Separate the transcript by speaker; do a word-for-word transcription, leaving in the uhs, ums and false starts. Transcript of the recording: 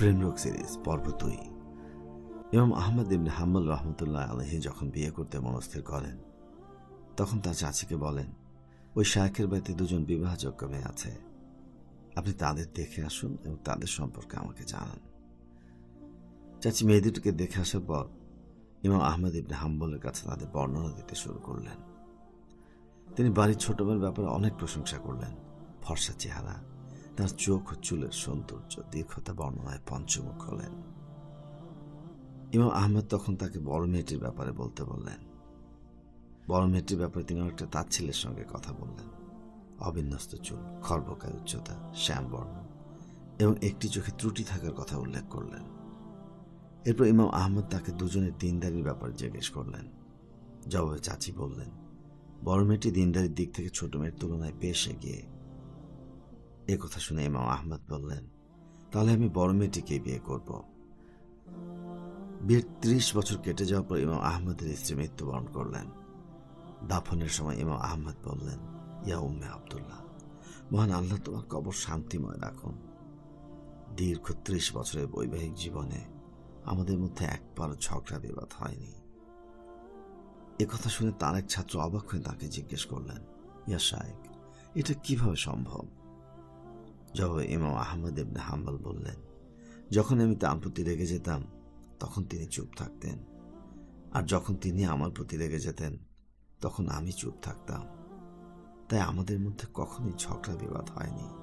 Speaker 1: প্রেমরোগ series পর্ব দুই। ইমাম আহমদ ইবনে হাম্বল রহমতুল্লাহ আলাইহি যখন বিয়ে করতে মনস্থির করেন, তখন তার চাচিকে বলেন, ওই শায়েখের বাড়িতে দুজন বিবাহযোগ্য মেয়ে আছে, আপনি তাদের দেখে আসুন এবং তাদের সম্পর্কে আমাকে জানান। চাচি মেয়ে দুটিকে দেখে আসার পর ইমাম আহমদ ইবনে হাম্বলের কাছে তাদের বর্ণনা দিতে শুরু করলেন। তিনি বাড়ির ছোট মেয়ের ব্যাপারে অনেক প্রশংসা করলেন। ফর্সা চেহারা, তার চোখ ও চুলের সৌন্দর্য, দীর্ঘতা বর্ণনায় পঞ্চমুখ হলেন। ইমাম আহমদ তখন তাকে বড় মেয়েটির ব্যাপারে বলতে বললেন। বড় মেয়েটির ব্যাপারে তিনি একটা তাচ্ছিল্যের সঙ্গে কথা বললেন। অবিন্যস্ত চুল, খর্বকায় উচ্চতা, শ্যাম বর্ণ এবং একটি চোখে ত্রুটি থাকার কথা উল্লেখ করলেন। এরপর ইমাম আহমদ তাকে দুজনের দিনদারির ব্যাপারে জিজ্ঞেস করলেন। জবাবে চাচি বললেন, বড় মেয়েটি দিনদারির দিক থেকে ছোট মেয়ের তুলনায় বেশ এগিয়ে। এ কথা শুনে ইমাম আহমদ বললেন, তাহলে আমি বড় মেয়েটিকে বিয়ে করব। বিয়ের ত্রিশ বছর কেটে যাওয়ার পর ইমাম আহমদের স্ত্রী মৃত্যুবরণ করলেন। দাফনের সময় ইমাম আহমদ বললেন, ইয়া উম্মে আব্দুল্লাহ, মহান আল্লাহ তোমার কবর শান্তিময় রাখুন। দীর্ঘ ত্রিশ বছরের বৈবাহিক জীবনে আমাদের মধ্যে একবারও ঝগড়া বিবাদ হয়নি। এ কথা শুনে তার এক ছাত্র অবাক হয়ে তাকে জিজ্ঞেস করলেন, ইয়া শায়েখ, এটা কিভাবে সম্ভব? জবাবে ইমাম আহমদ ইবনে হাম্বল বললেন, যখন আমি তার প্রতি রেগে যেতাম তখন তিনি চুপ থাকতেন, আর যখন তিনি আমার প্রতি রেগে যেতেন তখন আমি চুপ থাকতাম। তাই আমাদের মধ্যে কখনোই ঝগড়া বিবাদ হয়নি।